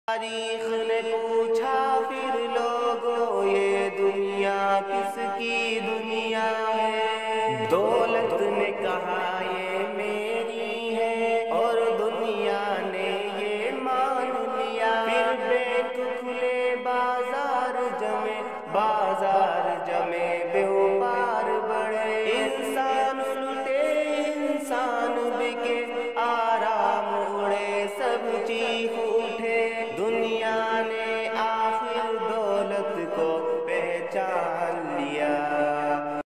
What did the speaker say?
तारीख ने पूछा फिर लोगों, ये दुनिया किसकी दुनिया है। दौलत ने कहा ये मेरी है और दुनिया ने ये मान लिया। फिर बैंक खुले बाजार जमे